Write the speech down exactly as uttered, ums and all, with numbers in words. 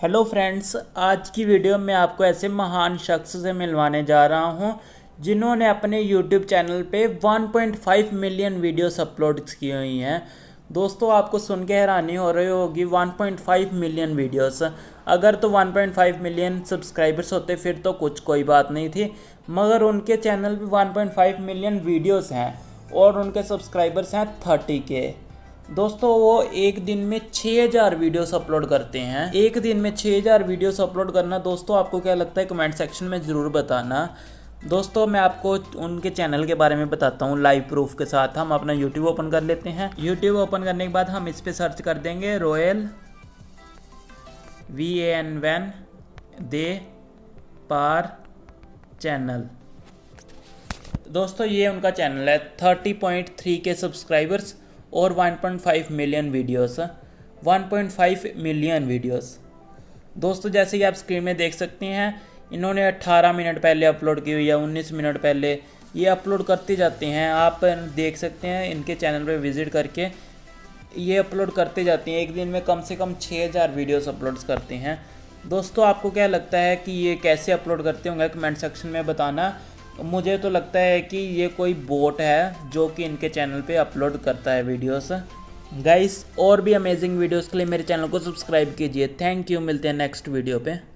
Hello friends, आज की video में आपको ऐसे महान शख्स से मिलवाने जा रहा हूं जिन्होंने अपने यूट्यूब चैनल पे one point five million videos upload की हुई हैं। दोस्तों, आपको सुन के हैरानी हो रही होगी, one point five million videos. अगर तो one point five million subscribers होते फिर तो कुछ कोई बात नहीं थी, मगर उनके चैनल पे one point five million videos हैं और उनके सब्सक्राइबर्स हैं थर्टी के। दोस्तों, वो एक दिन में छः हज़ार वीडियोस अपलोड करते हैं। एक दिन में छः हज़ार वीडियोस अपलोड करना, दोस्तों आपको क्या लगता है कमेंट सेक्शन में ज़रूर बताना। दोस्तों, मैं आपको उनके चैनल के बारे में बताता हूँ लाइव प्रूफ के साथ। हम अपना यूट्यूब ओपन कर लेते हैं। यूट्यूब ओपन करने के बाद हम इस पर सर्च कर देंगे रॉयल वी ए एन वैन दे पार चैनल। दोस्तों, ये उनका चैनल है, thirty point three K subscribers और one point five million videos. One point five million videos. दोस्तों, जैसे कि आप स्क्रीन में देख सकते हैं, इन्होंने अट्ठारह मिनट पहले अपलोड की हुई है, उन्नीस मिनट पहले। ये अपलोड करते जाते हैं, आप देख सकते हैं इनके चैनल पे विज़िट करके। ये अपलोड करते जाते हैं, एक दिन में कम से कम छः हज़ार वीडियोस अपलोड करते हैं। दोस्तों, आपको क्या लगता है कि ये कैसे अपलोड करते होंगे कमेंट सेक्शन में बताना। मुझे तो लगता है कि ये कोई बोट है जो कि इनके चैनल पे अपलोड करता है वीडियोस। गाइस, और भी अमेजिंग वीडियोस के लिए मेरे चैनल को सब्सक्राइब कीजिए। थैंक यू, मिलते हैं नेक्स्ट वीडियो पे।